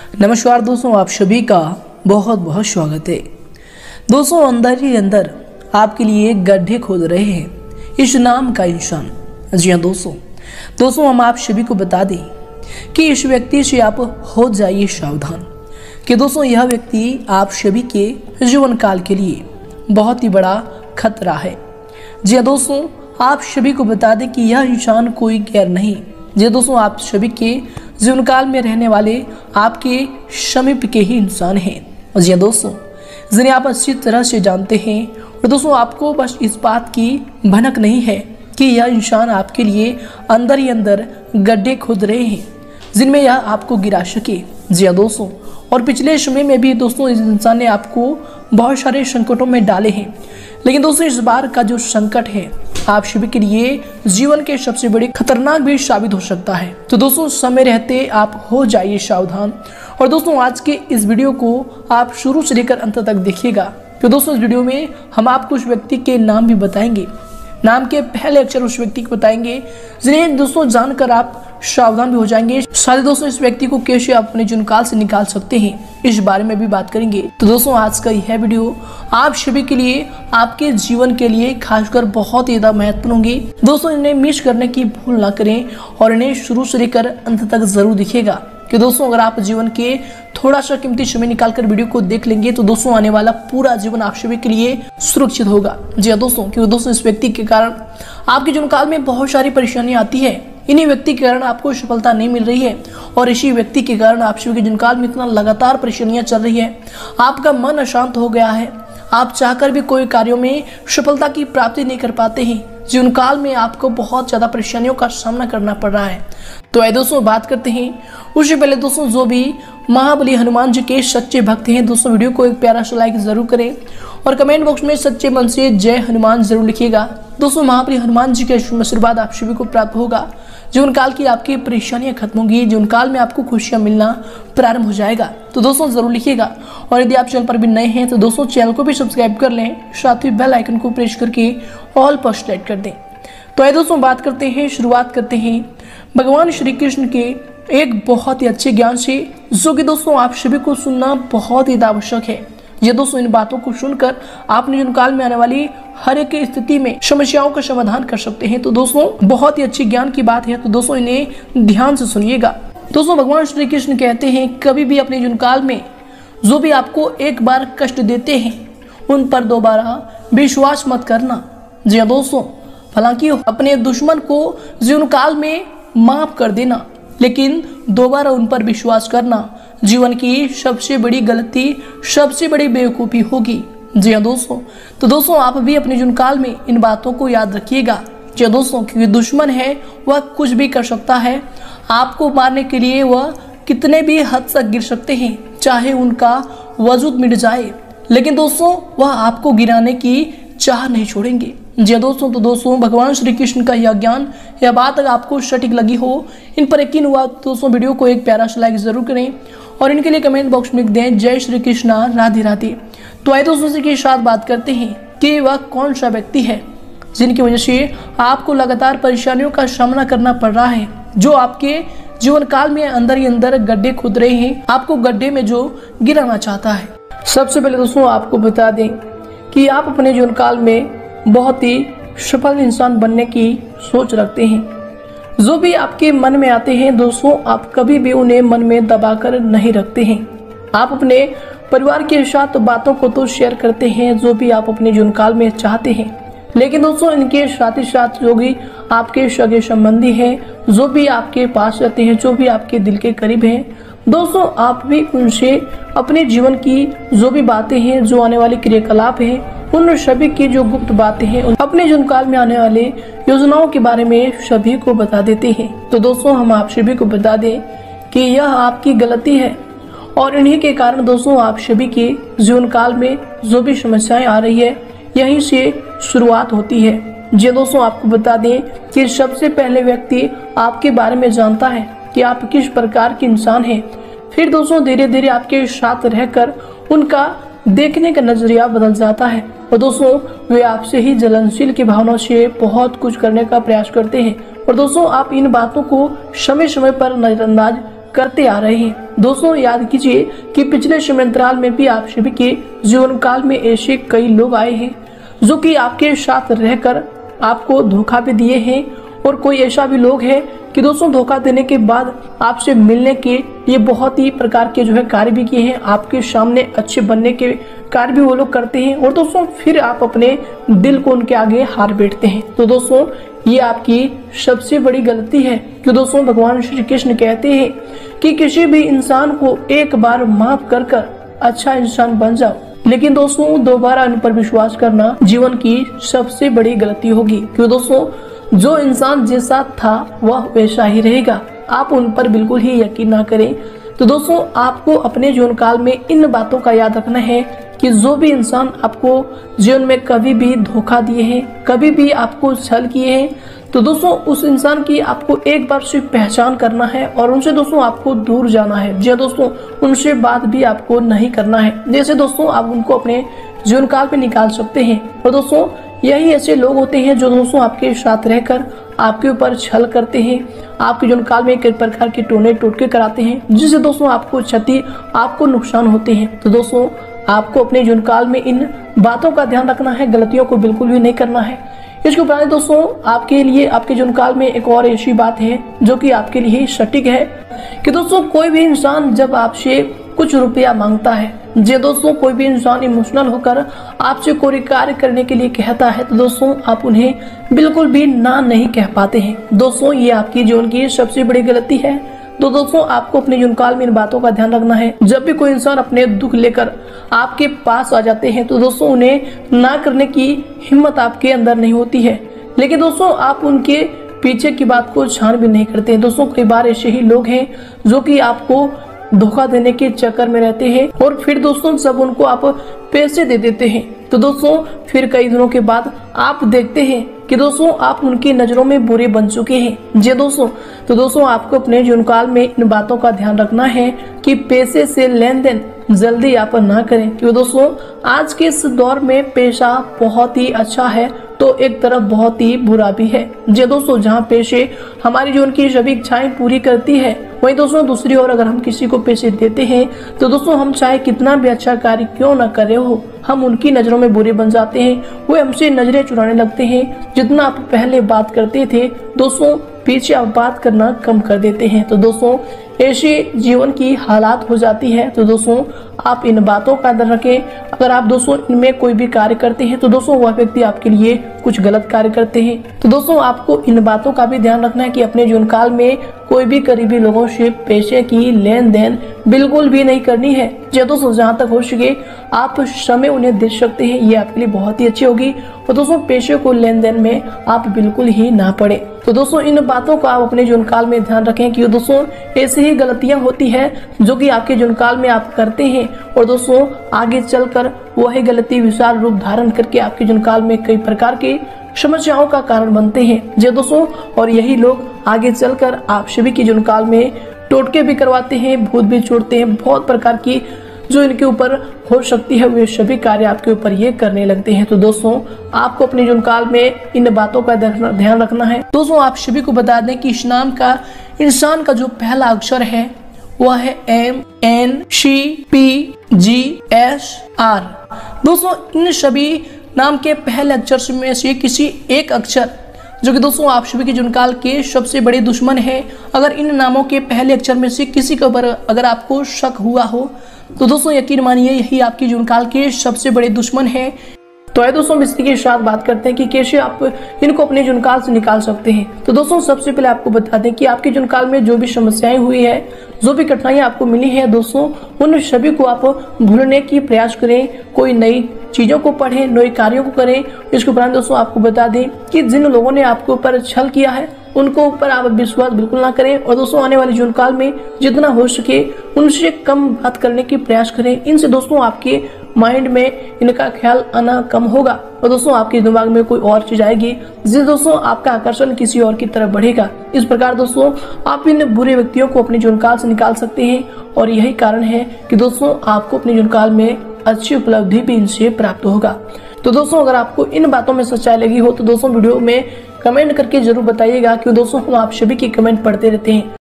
नमस्कार दोस्तों, आप सभी का बहुत बहुत स्वागत है। दोस्तों, अंदर ही अंदर आपके लिए गड्ढे खोद रहे हैं इस नाम का इंसान। जी हाँ दोस्तों हम आप सभी को बता दें कि इस व्यक्ति से आप हो जाइए सावधान कि दोस्तों यह व्यक्ति आप सभी के जीवन काल के लिए बहुत ही बड़ा खतरा है। जी हाँ दोस्तों, आप सभी को बता दें कि यह इंसान कोई गैर नहीं। जी दोस्तों, आप सभी के जीवन काल में रहने वाले आपके समीप के ही इंसान हैं। जी दोस्तों, जिन्हें आप अच्छी तरह से जानते हैं और दोस्तों आपको बस इस बात की भनक नहीं है कि यह इंसान आपके लिए अंदर ही अंदर गड्ढे खोद रहे हैं जिनमें यह आपको गिरा सके। जी हाँ दोस्तों, और पिछले समय में भी दोस्तों इस इंसान ने आपको बहुत सारे संकटों में डाले हैं, लेकिन दोस्तों इस बार का जो संकट है आप सभी के लिए जीवन के सबसे बड़े खतरनाक भी साबित हो सकता है। तो दोस्तों समय रहते आप हो जाइए सावधान। और दोस्तों आज के इस वीडियो को आप शुरू से लेकर अंत तक देखिएगा। तो दोस्तों इस वीडियो में हम आपको उस व्यक्ति के नाम भी बताएंगे, नाम के पहले अक्षर उस व्यक्ति को बताएंगे जिन्हें दोस्तों जानकर आप सावधान भी हो जाएंगे। साथ ही दोस्तों इस व्यक्ति को कैसे आप अपने जीवन काल से निकाल सकते हैं इस बारे में भी बात करेंगे। तो दोस्तों आज का यह वीडियो आप सभी के लिए, आपके जीवन के लिए खासकर बहुत ही ज्यादा महत्वपूर्ण होंगे। दोस्तों इन्हें मिस करने की भूल ना करें और इन्हें शुरू से लेकर अंत तक जरूर देखिएगा कि दोस्तों अगर आप जीवन के थोड़ा सा कीमती समय निकालकर वीडियो को देख लेंगे तो दोस्तों आने वाला पूरा जीवन आप सभी के लिए सुरक्षित होगा। जी हाँ दोस्तों, क्योंकि दोस्तों इस व्यक्ति के कारण आपके जीवन काल में बहुत सारी परेशानियां आती है। इन्हीं व्यक्ति के कारण आपको सफलता नहीं मिल रही है और इसी व्यक्ति के कारण आप सभी के जीवन काल में इतना लगातार परेशानियां चल रही है, आपका मन अशांत हो गया है, आप चाहकर भी कोई कार्यों में सफलता की प्राप्ति नहीं कर पाते हैं। जीवन काल में आपको बहुत ज्यादा परेशानियों का सामना करना पड़ रहा है। तो आइए दोस्तों बात करते हैं। उससे पहले दोस्तों जो भी महाबली हनुमान जी के सच्चे भक्त हैं दोस्तों वीडियो को एक प्यारा सा लाइक जरूर करें और कमेंट बॉक्स में सच्चे मन से जय हनुमान जरूर लिखिएगा। दोस्तों महाबली हनुमान जी के आशीर्वाद आप सभी को प्राप्त होगा, जीवन काल की आपकी परेशानियां खत्म होंगी, जीवन काल में आपको खुशियां मिलना प्रारंभ हो जाएगा। तो दोस्तों जरूर लिखिएगा और यदि आप चैनल पर भी नए हैं तो दोस्तों चैनल को भी सब्सक्राइब कर लें, साथ ही बेल आइकन को प्रेस करके ऑल पर सेलेक्ट कर दें। तो आइए दोस्तों बात करते हैं, शुरुआत करते हैं भगवान श्री कृष्ण के एक बहुत ही अच्छे ज्ञान से, जो कि दोस्तों आप सभी को सुनना बहुत ही आवश्यक है। ये दोस्तों इन बातों को सुनकर आप जीवन काल में आने वाली हर एक स्थिति में समस्याओं का समाधान कर सकते हैं। तो दोस्तों बहुत ही अच्छी ज्ञान की बात है, तो दोस्तों इन्हें ध्यान से सुनिएगा। दोस्तों भगवान श्री कृष्ण कहते हैं कभी भी अपने जीवन काल में जो भी आपको एक बार कष्ट देते हैं उन पर दोबारा विश्वास मत करना। जी हाँ दोस्तों, हालांकि अपने दुश्मन को जीवन काल में माफ कर देना, लेकिन दोबारा उन पर विश्वास करना जीवन की सबसे बड़ी गलती, सबसे बड़ी बेवकूफ़ी होगी। जी हाँ दोस्तों, तो दोस्तों आप भी अपने जीवन काल में इन बातों को याद रखिएगा। जी हाँ दोस्तों, क्योंकि दुश्मन है वह कुछ भी कर सकता है, आपको मारने के लिए वह कितने भी हद तक गिर सकते हैं, चाहे उनका वजूद मिट जाए, लेकिन दोस्तों वह आपको गिराने की चाह नहीं छोड़ेंगे। जी दोस्तों, तो दोस्तों भगवान श्री कृष्ण का यह ज्ञान, यह बात अगर आपको सटीक लगी हो, इन पर यकीन हुआ दोस्तों वीडियो को एक प्यारा सा लाइक जरूर करें और इनके लिए कमेंट बॉक्स में लिख दें जय श्री कृष्णा राधे राधे। तो आइए दोस्तों इसी के साथ बात करते हैं कि वह कौन सा व्यक्ति है जिनकी वजह से आपको लगातार परेशानियों का सामना करना पड़ रहा है, जो आपके जीवन काल में अंदर ही अंदर गड्ढे खोद रहे हैं, आपको गड्ढे में जो गिराना चाहता है। सबसे पहले दोस्तों आपको बता दें कि आप अपने जीवन काल में बहुत ही सफल इंसान बनने की सोच रखते हैं। जो भी आपके मन में आते हैं दोस्तों आप कभी भी उन्हें मन में दबाकर नहीं रखते हैं। आप अपने परिवार के साथ बातों को तो शेयर करते हैं जो भी आप अपने जीवन काल में चाहते हैं, लेकिन दोस्तों इनके साथ ही साथ जो भी आपके सगे संबंधी हैं, जो भी आपके पास रहते हैं, जो भी आपके दिल के करीब हैं, दोस्तों आप भी उनसे अपने जीवन की जो भी बातें हैं, जो आने वाले क्रियाकलाप हैं, उन सभी की जो गुप्त बातें हैं, अपने जीवन काल में आने वाले योजनाओं के बारे में सभी को बता देते हैं। तो दोस्तों हम आप सभी को बता दें कि यह आपकी गलती है और इन्हीं के कारण दोस्तों आप सभी के जीवन काल में जो भी समस्याएं आ रही है यहीं से शुरुआत होती है। जी दोस्तों आपको बता दें कि सबसे पहले व्यक्ति आपके बारे में जानता है कि आप किस प्रकार के इंसान हैं, फिर दोस्तों धीरे धीरे आपके साथ रहकर उनका देखने का नजरिया बदल जाता है और दोस्तों वे आपसे ही जलनशील की भावना से बहुत कुछ करने का प्रयास करते हैं और दोस्तों आप इन बातों को समय समय पर नजरअंदाज करते आ रहे हैं। दोस्तों याद कीजिए कि पिछले समयांतराल में भी आप सभी के जीवन काल में ऐसे कई लोग आए हैं जो कि आपके साथ रहकर आपको धोखा भी दिए हैं, और कोई ऐसा भी लोग है कि दोस्तों धोखा देने के बाद आपसे मिलने के ये बहुत ही प्रकार के जो है कार्य भी किए हैं, आपके सामने अच्छे बनने के कार्य भी वो लोग करते हैं, और दोस्तों फिर आप अपने दिल को उनके आगे हार बैठते हैं। तो दोस्तों ये आपकी सबसे बड़ी गलती है कि दोस्तों भगवान श्री कृष्ण कहते हैं कि किसी भी इंसान को एक बार माफ कर अच्छा इंसान बन जाओ, लेकिन दोस्तों दोबारा उन पर विश्वास करना जीवन की सबसे बड़ी गलती होगी, क्योंकि दोस्तों जो इंसान जैसा था वह वैसा ही रहेगा। आप उन पर बिल्कुल ही यकीन ना करें। तो दोस्तों आपको अपने जीवन काल में इन बातों का याद रखना है कि जो भी इंसान आपको जीवन में कभी भी धोखा दिए हैं, कभी भी आपको छल किए हैं, तो दोस्तों उस इंसान की आपको एक बार सिर्फ पहचान करना है और उनसे दोस्तों आपको दूर जाना है। जी दोस्तों उनसे बात भी आपको नहीं करना है। जैसे दोस्तों आप उनको अपने जीवन काल में निकाल सकते हैं। और दोस्तों यही ऐसे लोग होते हैं जो दोस्तों आपके साथ रहकर आपके ऊपर छल करते हैं, आपके जीवन काल में कई प्रकार के टोने टोटके कराते हैं, जिससे दोस्तों आपको क्षति, आपको नुकसान होते हैं। तो दोस्तों आपको अपने जीवन काल में इन बातों का ध्यान रखना है, गलतियों को बिल्कुल भी नहीं करना है। इसके उपरांत दोस्तों आपके लिए आपके जीवन काल में एक और ऐसी बात है जो कि आपके लिए सटीक है कि दोस्तों कोई भी इंसान जब आपसे कुछ रुपया मांगता है, जे दोस्तों कोई भी इंसान इमोशनल होकर आपसे कोई कार्य करने के लिए कहता है, तो दोस्तों आप उन्हें बिल्कुल भी ना नहीं कह पाते हैं। दोस्तों ये आपकी जीवन की सबसे बड़ी गलती है। तो दोस्तों आपको अपने जीवन काल में इन बातों का ध्यान रखना है। जब भी कोई इंसान अपने दुख लेकर आपके पास आ जाते हैं, तो दोस्तों उन्हें ना करने की हिम्मत आपके अंदर नहीं होती है, लेकिन दोस्तों आप उनके पीछे की बात को छान भी नहीं करते। दोस्तों कई बार ऐसे ही लोग हैं जो कि आपको धोखा देने के चक्कर में रहते हैं, और फिर दोस्तों जब उनको आप पैसे दे देते हैं, तो दोस्तों फिर कई दिनों के बाद आप देखते हैं कि दोस्तों आप उनकी नजरों में बुरे बन चुके हैं। जी दोस्तों, तो दोस्तों आपको अपने जीवन काल में इन बातों का ध्यान रखना है कि पैसे से लेन देन जल्दी आप ना करें, क्योंकि दोस्तों आज के इस दौर में पैसा बहुत ही अच्छा है तो एक तरफ बहुत ही बुरा भी है। जी दोस्तों, जहाँ पैसे हमारी जीवन की सभी इच्छाएं पूरी करती है, वहीं दोस्तों दूसरी ओर अगर हम किसी को पैसे देते हैं, तो दोस्तों हम चाहे कितना भी अच्छा कार्य क्यों न करे हो, हम उनकी नजरों में बुरे बन जाते हैं, वो हमसे नजरें चुराने लगते हैं। जितना आप पहले बात करते थे दोस्तों, पीछे आप बात करना कम कर देते हैं। तो दोस्तों ऐसे जीवन की हालात हो जाती है। तो दोस्तों आप इन बातों का ध्यान रखें। अगर आप दोस्तों इनमें कोई भी कार्य करते हैं, तो दोस्तों वह व्यक्ति आपके लिए कुछ गलत कार्य करते हैं। तो दोस्तों आपको इन बातों का भी ध्यान रखना है कि अपने जीवन काल में कोई भी करीबी लोगों से पैसे की लेन देन बिल्कुल भी नहीं करनी है। दोस्तों जहाँ तक हो सके आप समय उन्हें दे सकते हैं, ये आपके लिए बहुत ही अच्छी होगी। और दोस्तों पैसे को लेन देन में आप बिल्कुल ही ना पड़े। तो दोस्तों इन बातों का आप अपने जीवन काल में ध्यान रखें कि दोस्तों ऐसी ही गलतियां होती है जो कि आपके जीवन काल में आप करते हैं, और दोस्तों आगे चलकर वही गलती विशाल रूप धारण करके आपके जीवन काल में कई प्रकार की समस्याओं का कारण बनते हैं। जी दोस्तों, और यही लोग आगे चलकर आप सभी के जीवन काल में टोटके भी करवाते हैं, भूत भी छोड़ते हैं, बहुत प्रकार की जो इनके ऊपर हो सकती है वे सभी कार्य आपके ऊपर ये करने लगते हैं। तो दोस्तों आपको अपने जीवन काल में इन बातों का ध्यान रखना है। दोस्तों आप सभी को बता दें कि इस नाम का इंसान का जो पहला अक्षर है वह है MNCPGSR। दोस्तों इन सभी नाम के पहले अक्षर में से किसी एक अक्षर जो कि दोस्तों आप सभी के जीवन काल के सबसे बड़े दुश्मन है, अगर इन नामों के पहले अक्षर में से किसी के ऊपर अगर आपको शक हुआ हो, तो दोस्तों यकीन मानिए यही आपके जीवन काल के सबसे बड़े दुश्मन है। तो है दोस्तों इसी के साथ बात करते हैं कि कैसे आप इनको अपने जीवन काल से निकाल सकते हैं। तो दोस्तों सबसे पहले आपको बता दें कि आपके जीवन काल में जो भी समस्याएं हुई है, जो भी कठिनाइयां आपको मिली है, दोस्तों उन सभी को आप भूलने की प्रयास करें, कोई नई चीजों को पढ़ें, नए कार्यों को करें। इसके उपरांत दोस्तों आपको बता दें कि जिन लोगों ने आपके ऊपर छल किया है उनको ऊपर आप विश्वास बिल्कुल ना करें, और दोस्तों आने वाले जीवन काल में जितना हो सके उनसे कम बात करने की प्रयास करें। इनसे दोस्तों आपके माइंड में इनका ख्याल आना कम होगा, और दोस्तों आपके दिमाग में कोई और चीज आएगी जिससे दोस्तों आपका आकर्षण किसी और की तरफ बढ़ेगा। इस प्रकार दोस्तों आप इन बुरे व्यक्तियों को अपने जीवन काल से निकाल सकते हैं, और यही कारण है कि दोस्तों आपको अपने जीवन काल में अच्छी उपलब्धि भी इनसे प्राप्त होगा। तो दोस्तों अगर आपको इन बातों में सच्चाई लगी हो तो दोस्तों वीडियो में कमेंट करके जरूर बताइएगा, क्योंकि दोस्तों हम आप सभी की कमेंट पढ़ते रहते हैं।